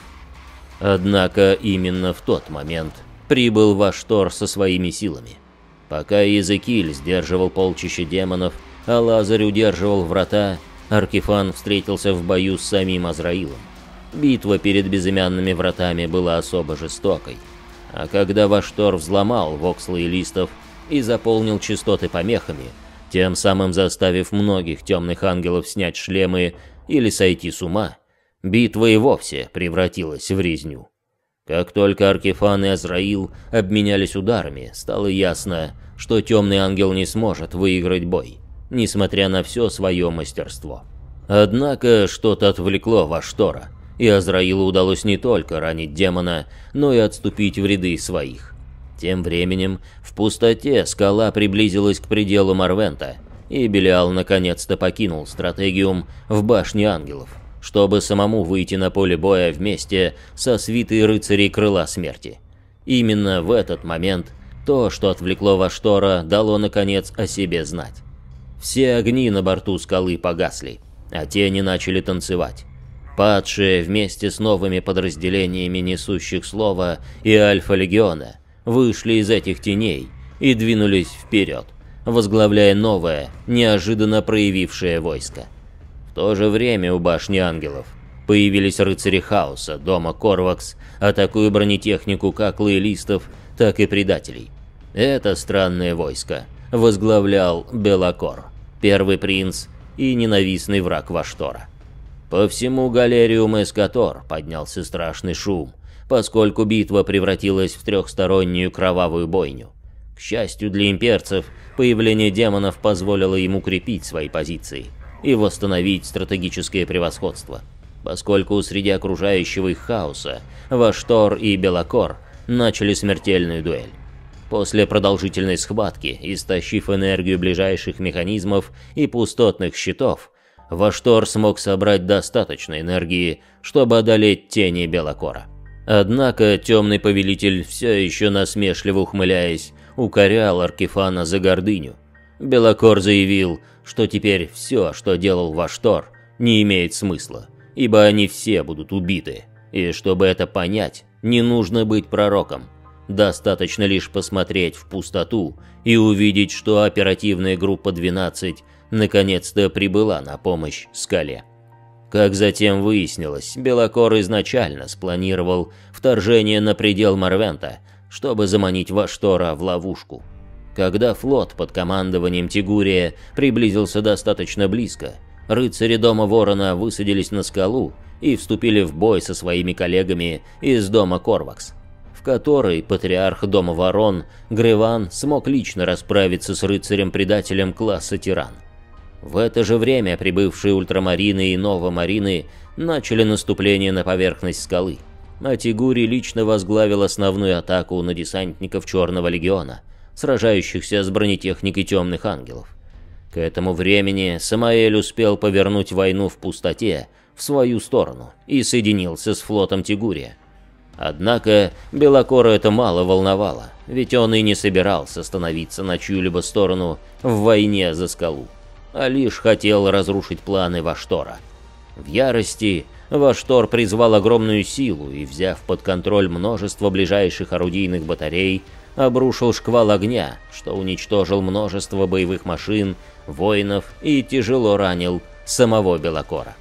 A: Однако именно в тот момент прибыл Ваштор со своими силами. Пока Иезекииль сдерживал полчища демонов, а Лазарь удерживал врата, Аркифан встретился в бою с самим Азраилом. Битва перед безымянными вратами была особо жестокой, а когда Ваштор взломал вокслы листов и заполнил частоты помехами, тем самым заставив многих темных ангелов снять шлемы или сойти с ума, битва и вовсе превратилась в резню. Как только Аркифан и Азраил обменялись ударами, стало ясно, что темный ангел не сможет выиграть бой, несмотря на все свое мастерство. Однако что-то отвлекло Ваштора, и Азраилу удалось не только ранить демона, но и отступить в ряды своих. Тем временем в пустоте скала приблизилась к пределу Марвента, и Белиал наконец-то покинул стратегиум в башне ангелов, чтобы самому выйти на поле боя вместе со свитой рыцарей Крыла Смерти. Именно в этот момент то, что отвлекло Ваштора, дало наконец о себе знать. Все огни на борту скалы погасли, а тени начали танцевать. Падшие вместе с новыми подразделениями несущих слово и Альфа-легиона вышли из этих теней и двинулись вперед, возглавляя новое, неожиданно проявившее войско. В то же время у башни ангелов появились рыцари хаоса дома Корвакс, атакуя бронетехнику как лоялистов, так и предателей. Это странное войско возглавлял Белакор, первый принц и ненавистный враг Ваштора. По всему Галериуму Эскатор поднялся страшный шум, поскольку битва превратилась в трехстороннюю кровавую бойню. К счастью для имперцев, появление демонов позволило им укрепить свои позиции и восстановить стратегическое превосходство, поскольку среди окружающего их хаоса Ваштор и Белакор начали смертельную дуэль. После продолжительной схватки, истощив энергию ближайших механизмов и пустотных щитов, Ваштор смог собрать достаточно энергии, чтобы одолеть тени Белакора. Однако темный повелитель, все еще насмешливо ухмыляясь, укорял Аркифана за гордыню. Белакор заявил, что теперь все, что делал Ваштор, не имеет смысла, ибо они все будут убиты, и чтобы это понять, не нужно быть пророком. Достаточно лишь посмотреть в пустоту и увидеть, что оперативная группа 12 наконец-то прибыла на помощь скале. Как затем выяснилось, Белакор изначально спланировал вторжение на предел Марвента, чтобы заманить Ваштора в ловушку. Когда флот под командованием Тигурия приблизился достаточно близко, рыцари Дома Ворона высадились на скалу и вступили в бой со своими коллегами из Дома Корвакс, в который патриарх Дома Ворон Греван смог лично расправиться с рыцарем-предателем класса Тиран. В это же время прибывшие ультрамарины и новомарины начали наступление на поверхность скалы, а Тигурий лично возглавил основную атаку на десантников Черного Легиона, сражающихся с бронетехникой Темных Ангелов. К этому времени Самаэль успел повернуть войну в пустоте в свою сторону и соединился с флотом Тигурия. Однако Белокора это мало волновало, ведь он и не собирался становиться на чью-либо сторону в войне за скалу, а лишь хотел разрушить планы Ваштора. В ярости Ваштор призвал огромную силу и, взяв под контроль множество ближайших орудийных батарей, обрушил шквал огня, что уничтожил множество боевых машин, воинов и тяжело ранил самого Белокора.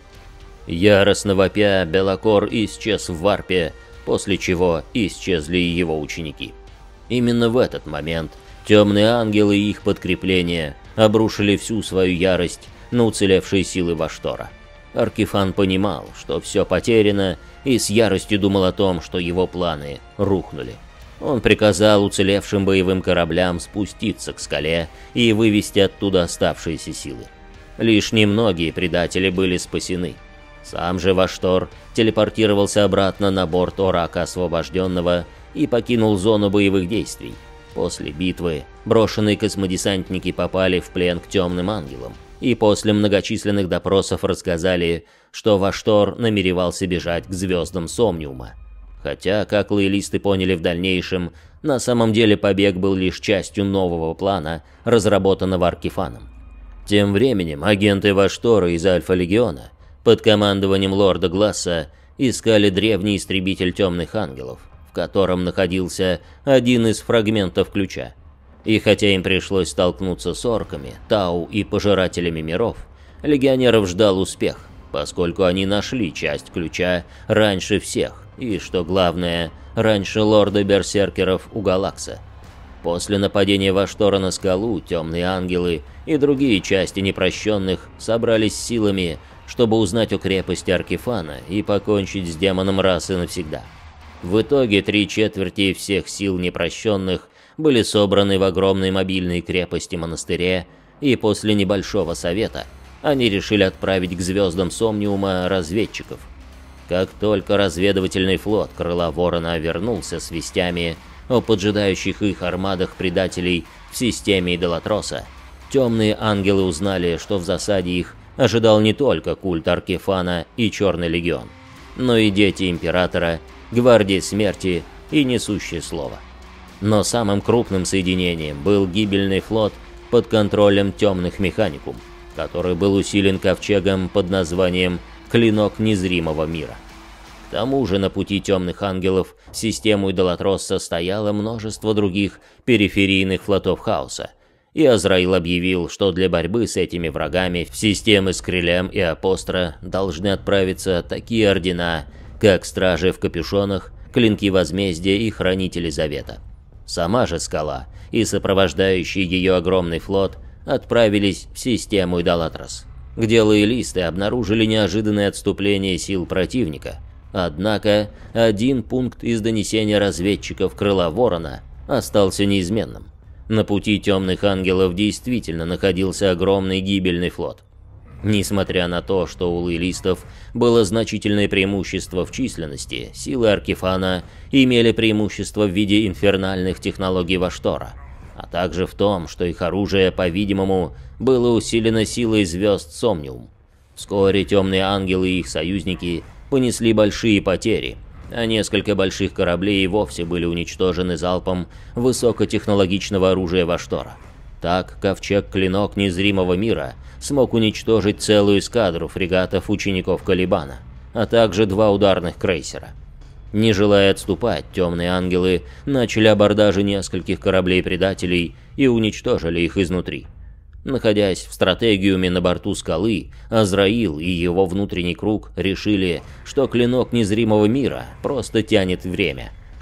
A: Яростно вопя, Белокор исчез в варпе, после чего исчезли и его ученики. Именно в этот момент темные ангелы и их подкрепления обрушили всю свою ярость на уцелевшие силы Ваштора. Аркифан понимал, что все потеряно, и с яростью думал о том, что его планы рухнули. Он приказал уцелевшим боевым кораблям спуститься к скале и вывести оттуда оставшиеся силы. Лишь немногие предатели были спасены. Сам же Ваштор телепортировался обратно на борт Орака Освобожденного и покинул зону боевых действий. После битвы брошенные космодесантники попали в плен к темным ангелам, и после многочисленных допросов рассказали, что Ваштор намеревался бежать к звездам Сомниума. Хотя, как лоялисты поняли в дальнейшем, на самом деле побег был лишь частью нового плана, разработанного Аркифаном. Тем временем агенты Ваштора из Альфа-Легиона под командованием лорда Гласса искали древний истребитель темных ангелов, в котором находился один из фрагментов ключа. И хотя им пришлось столкнуться с орками, Тау и пожирателями миров, легионеров ждал успех, поскольку они нашли часть ключа раньше всех, и, что главное, раньше лорда Берсеркеров у Галакса. После нападения Ваштора на скалу, темные ангелы и другие части непрощенных собрались силами, чтобы узнать о крепости Аркифана и покончить с демоном расы навсегда. В итоге 3/4 всех сил непрощенных были собраны в огромной мобильной крепости монастыре, и после небольшого совета они решили отправить к звездам Сомниума разведчиков. Как только разведывательный флот Крыла Ворона вернулся с вестями о поджидающих их армадах предателей в системе Идолатроса, темные ангелы узнали, что в засаде их ожидал не только культ Аркифана и Черный Легион, но и дети Императора, Гвардии Смерти и Несущее Слово. Но самым крупным соединением был гибельный флот под контролем темных Механикум, который был усилен ковчегом под названием «Клинок незримого мира». К тому же на пути темных ангелов в систему Идолатроса стояло множество других периферийных флотов хаоса, и Азраил объявил, что для борьбы с этими врагами в системы Скрилем и Апостра должны отправиться такие ордена, как Стражи в Капюшонах, Клинки Возмездия и Хранители Завета. Сама же скала и сопровождающий ее огромный флот отправились в систему Идолатрос, где лоялисты обнаружили неожиданное отступление сил противника. Однако один пункт из донесения разведчиков Крыла Ворона остался неизменным. На пути темных ангелов действительно находился огромный гибельный флот. Несмотря на то, что у лоялистов было значительное преимущество в численности, силы Аркифана имели преимущество в виде инфернальных технологий Ваштора, а также в том, что их оружие, по-видимому, было усилено силой звезд Сомниум. Вскоре темные ангелы и их союзники понесли большие потери, а несколько больших кораблей и вовсе были уничтожены залпом высокотехнологичного оружия Ваштора. Так, ковчег-клинок незримого мира смог уничтожить целую эскадру фрегатов учеников Калибана, а также 2 ударных крейсера. Не желая отступать, темные ангелы начали абордажи нескольких кораблей-предателей и уничтожили их изнутри. Находясь в стратегиуме на борту скалы, Азраил и его внутренний круг решили, что клинок незримого мира просто тянет время,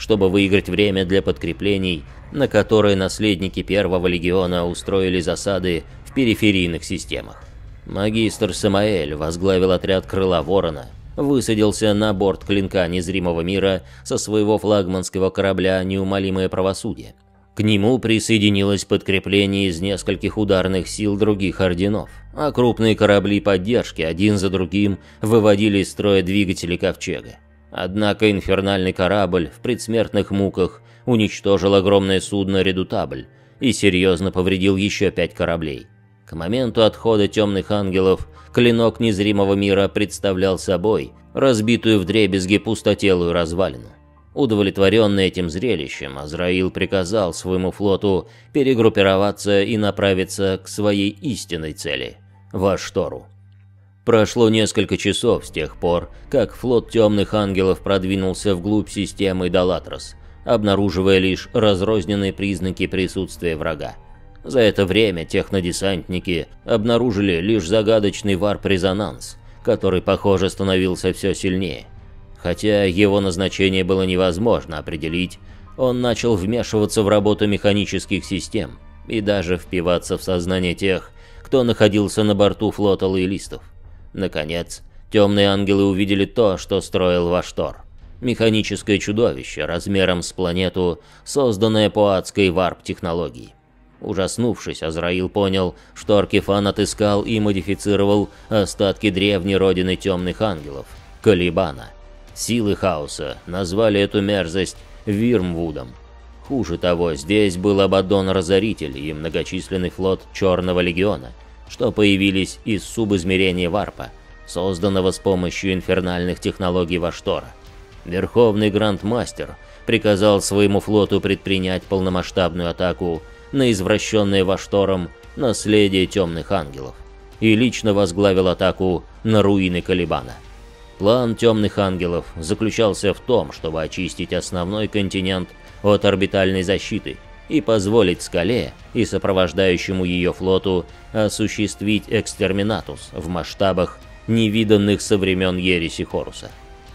A: чтобы выиграть время для подкреплений, на которые наследники Первого легиона устроили засады в периферийных системах. Магистр Самаэль возглавил отряд Крыла Ворона, высадился на борт клинка Незримого мира со своего флагманского корабля «Неумолимое правосудие». К нему присоединилось подкрепление из нескольких ударных сил других орденов, а крупные корабли поддержки один за другим выводили из строя двигатели Ковчега. Однако инфернальный корабль в предсмертных муках уничтожил огромное судно «Редутабль» и серьезно повредил еще 5 кораблей. К моменту отхода темных ангелов клинок Незримого мира представлял собой разбитую вдребезги пустотелую развалину. Удовлетворенный этим зрелищем, Азраил приказал своему флоту перегруппироваться и направиться к своей истинной цели – Ваштору. Прошло несколько часов с тех пор, как флот темных ангелов продвинулся вглубь системы Далатрос, обнаруживая лишь разрозненные признаки присутствия врага. За это время технодесантники обнаружили лишь загадочный варп-резонанс, который, похоже, становился все сильнее. Хотя его назначение было невозможно определить, он начал вмешиваться в работу механических систем и даже впиваться в сознание тех, кто находился на борту флота лоялистов. Наконец, темные ангелы увидели то, что строил Ваштор. Механическое чудовище размером с планету, созданное по адской варп-технологии. Ужаснувшись, Азраил понял, что Аркефан отыскал и модифицировал остатки древней родины темных ангелов – Калибана. Силы хаоса назвали эту мерзость Вирмвудом. Хуже того, здесь был Абаддон-Разоритель и многочисленный флот Черного Легиона, что появились из субизмерения Варпа, созданного с помощью инфернальных технологий Ваштора. Верховный Грандмастер приказал своему флоту предпринять полномасштабную атаку на извращенное Ваштором наследие темных ангелов и лично возглавил атаку на руины Калибана. План темных ангелов заключался в том, чтобы очистить основной континент от орбитальной защиты и позволить Скале и сопровождающему ее флоту осуществить экстерминатус в масштабах, невиданных со времен ереси Хоруса.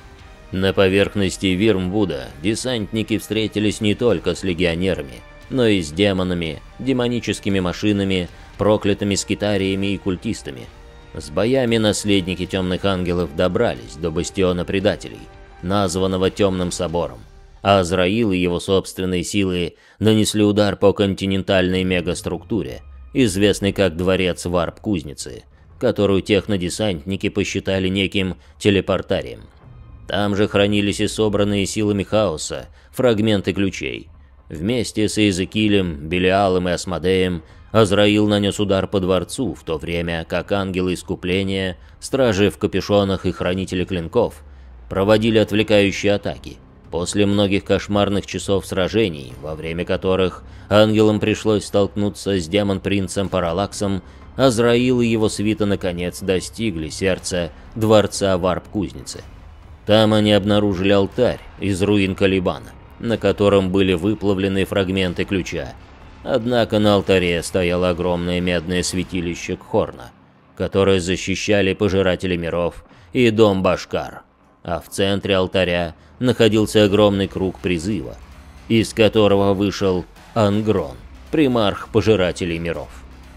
A: На поверхности Вирмвуда десантники встретились не только с легионерами, но и с демонами, демоническими машинами, проклятыми скитариями и культистами. С боями наследники темных ангелов добрались до бастиона предателей, названного Темным Собором, а Азраил и его собственные силы нанесли удар по континентальной мегаструктуре, известной как Дворец Варп-Кузницы, которую технодесантники посчитали неким телепортарием. Там же хранились и собранные силами хаоса фрагменты ключей. Вместе с Иезекиилем, Белиалом и Асмодеем Азраил нанес удар по дворцу, в то время как ангелы искупления, стражи в капюшонах и хранители клинков проводили отвлекающие атаки. После многих кошмарных часов сражений, во время которых ангелам пришлось столкнуться с демон-принцем Параллаксом, Азраил и его свита наконец достигли сердца дворца Варп-Кузницы. Там они обнаружили алтарь из руин Калибана, на котором были выплавлены фрагменты ключа. Однако на алтаре стояло огромное медное святилище Кхорна, которое защищали пожиратели миров и дом Башкар, а в центре алтаря находился огромный круг призыва, из которого вышел Ангрон, примарх пожирателей миров.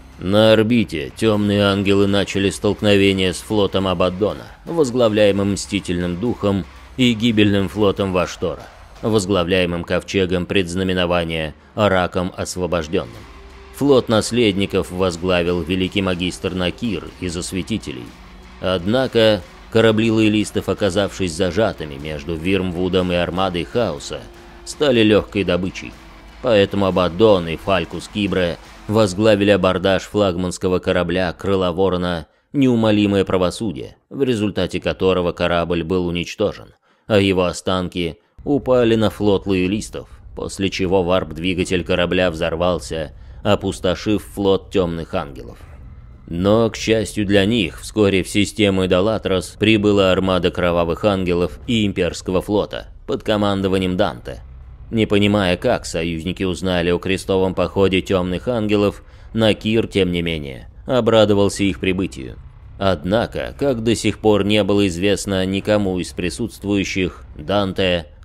A: На орбите темные ангелы начали столкновение с флотом Абаддона, возглавляемым Мстительным Духом, и гибельным флотом Ваштора, возглавляемым Ковчегом Предзнаменования Араком Освобожденным. Флот наследников возглавил великий магистр Накир из Осветителей. Однако корабли лоялистов, оказавшись зажатыми между Вирмвудом и Армадой Хаоса, стали легкой добычей. Поэтому Абаддон и Фалькус Кибре возглавили абордаж флагманского корабля Крыла Ворона «Неумолимое правосудие», в результате которого корабль был уничтожен, а его останки упали на флот лоялистов, после чего варп-двигатель корабля взорвался, опустошив флот темных ангелов. Но, к счастью для них, вскоре в систему Идолатрос прибыла армада кровавых ангелов и имперского флота под командованием Данте. Не понимая, как союзники узнали о крестовом походе темных ангелов, Накир, тем не менее, обрадовался их прибытию. Однако, как до сих пор не было известно никому из присутствующих, Данте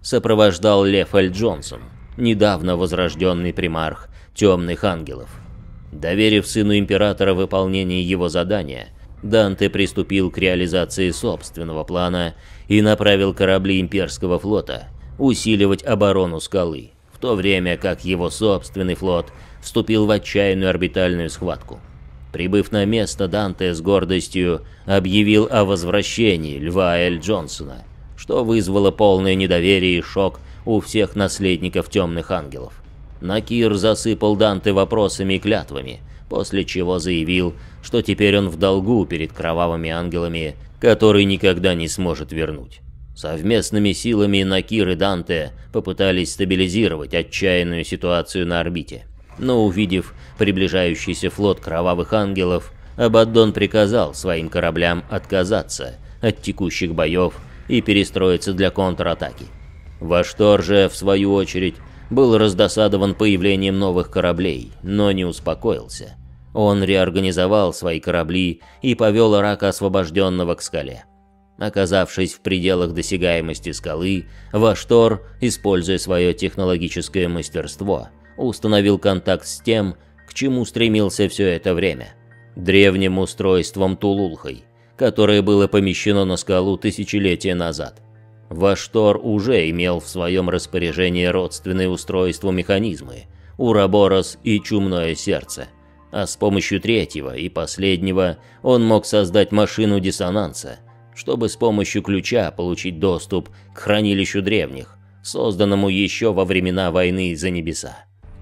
A: сопровождал Лев Эль Джонсон, недавно возрожденный примарх Темных Ангелов. Доверив сыну императора выполнение его задания, Данте приступил к реализации собственного плана и направил корабли имперского флота усиливать оборону скалы, в то время как его собственный флот вступил в отчаянную орбитальную схватку. Прибыв на место, Данте с гордостью объявил о возвращении Льва Эль Джонсона, что вызвало полное недоверие и шок у всех наследников Темных Ангелов. Накир засыпал Данте вопросами и клятвами, после чего заявил, что теперь он в долгу перед кровавыми ангелами, которые никогда не сможет вернуть. Совместными силами Накир и Данте попытались стабилизировать отчаянную ситуацию на орбите. Но увидев приближающийся флот кровавых ангелов, Абаддон приказал своим кораблям отказаться от текущих боев и перестроиться для контратаки. Ваштор же, в свою очередь, был раздосадован появлением новых кораблей, но не успокоился. Он реорганизовал свои корабли и повел Арака Освобожденного к скале. Оказавшись в пределах досягаемости скалы, Ваштор, используя свое технологическое мастерство, установил контакт с тем, к чему стремился все это время – древним устройством Тулулхой, которое было помещено на скалу тысячелетия назад. Ваштор уже имел в своем распоряжении родственные устройству механизмы – Ураборос и Чумное Сердце, а с помощью третьего и последнего он мог создать машину диссонанса, чтобы с помощью ключа получить доступ к хранилищу древних, созданному еще во времена войны за небеса.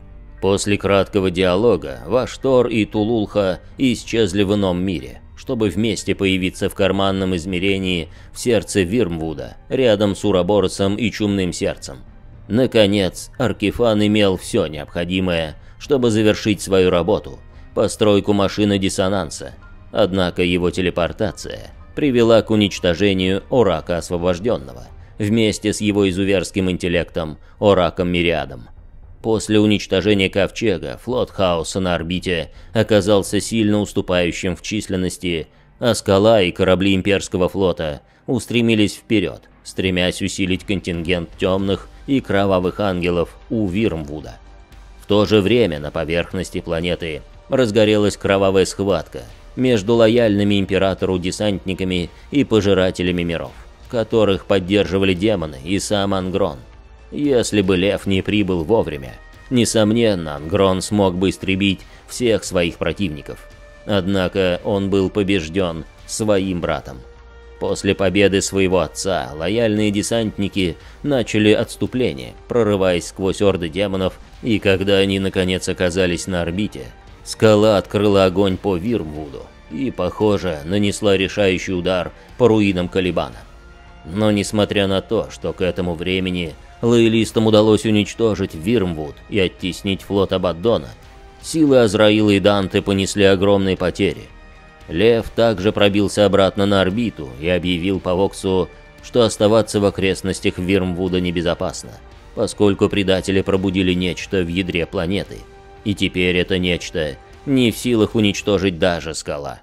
A: После краткого диалога Ваштор и Тулулха исчезли в ином мире, чтобы вместе появиться в карманном измерении в сердце Вирмвуда, рядом с Ураборосом и Чумным Сердцем. Наконец, Аркефан имел все необходимое, чтобы завершить свою работу – постройку машины диссонанса, однако его телепортация привела к уничтожению Орака Освобожденного вместе с его изуверским интеллектом Ораком Мириадом. После уничтожения Ковчега флот Хаоса на орбите оказался сильно уступающим в численности, а Скала и корабли имперского флота устремились вперед, стремясь усилить контингент темных и кровавых ангелов у Вирмвуда. В то же время на поверхности планеты разгорелась кровавая схватка между лояльными императору десантниками и пожирателями миров, которых поддерживали демоны и сам Ангрон. Если бы Лев не прибыл вовремя, несомненно, Ангрон смог бы истребить всех своих противников. Однако он был побежден своим братом. После победы своего отца лояльные десантники начали отступление, прорываясь сквозь орды демонов, и когда они наконец оказались на орбите, Скала открыла огонь по Вирмвуду и, похоже, нанесла решающий удар по руинам Калибана. Но несмотря на то, что к этому времени лоялистам удалось уничтожить Вирмвуд и оттеснить флот Абаддона, силы Азраила и Данте понесли огромные потери. Лев также пробился обратно на орбиту и объявил по Воксу, что оставаться в окрестностях Вирмвуда небезопасно, поскольку предатели пробудили нечто в ядре планеты, и теперь это нечто не в силах уничтожить даже Скала.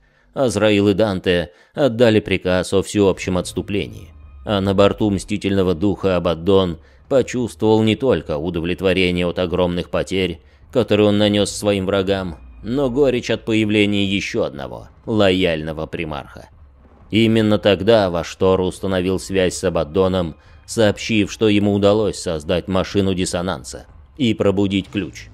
A: Азраил и Данте отдали приказ о всеобщем отступлении, а на борту Мстительного Духа Абаддон почувствовал не только удовлетворение от огромных потерь, которые он нанес своим врагам, но горечь от появления еще одного лояльного примарха. Именно тогда Ваштор установил связь с Абаддоном, сообщив, что ему удалось создать машину диссонанса и пробудить ключ.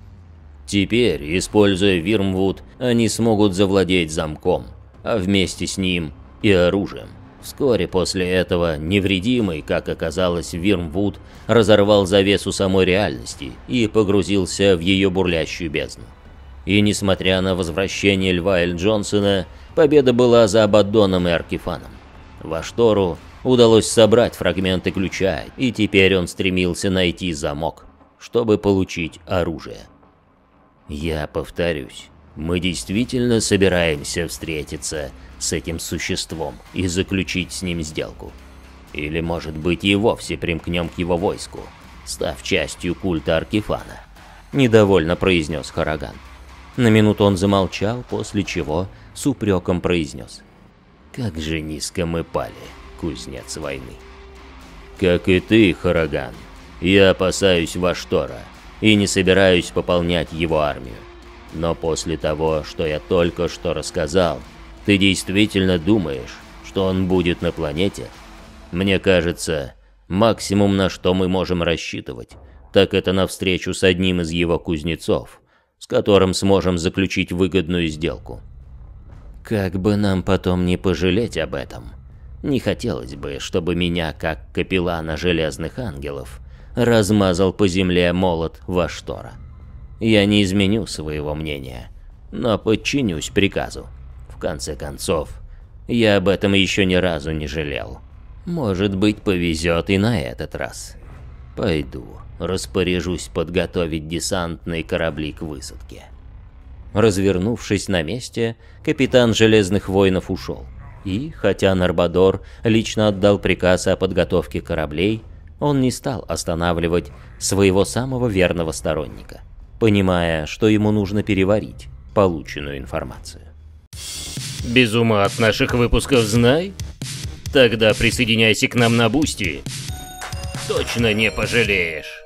A: Теперь, используя Вирмвуд, они смогут завладеть замком, а вместе с ним и оружием. Вскоре после этого невредимый, как оказалось, Вирмвуд разорвал завесу самой реальности и погрузился в ее бурлящую бездну. И несмотря на возвращение Льва Эль Джонсона, победа была за Абаддоном и Аркефаном. Ваштору удалось собрать фрагменты ключа, и теперь он стремился найти замок, чтобы получить оружие. Я повторюсь, мы действительно собираемся встретиться с этим существом и заключить с ним сделку. Или, может быть, и вовсе примкнем к его войску, став частью культа Аркефана, недовольно произнес Хараган. На минуту он замолчал, после чего с упреком произнес: «Как же низко мы пали, кузнец войны». Как и ты, Хараган, я опасаюсь Ваштора и не собираюсь пополнять его армию. Но после того, что я только что рассказал, ты действительно думаешь, что он будет на планете? Мне кажется, максимум, на что мы можем рассчитывать, так это на встречу с одним из его кузнецов, с которым сможем заключить выгодную сделку. Как бы нам потом не пожалеть об этом. Не хотелось бы, чтобы меня, как капеллана Железных Ангелов, размазал по земле молот Ваштора. Я не изменю своего мнения, но подчинюсь приказу. В конце концов, я об этом еще ни разу не жалел. Может быть, повезет и на этот раз. Пойду, распоряжусь подготовить десантные корабли к высадке. Развернувшись на месте, капитан Железных Воинов ушел. И, хотя Нарбадор лично отдал приказ о подготовке кораблей, он не стал останавливать своего самого верного сторонника, понимая, что ему нужно переварить полученную информацию.
B: Без ума от наших выпусков знай? Тогда присоединяйся к нам на Бусти. Точно не пожалеешь.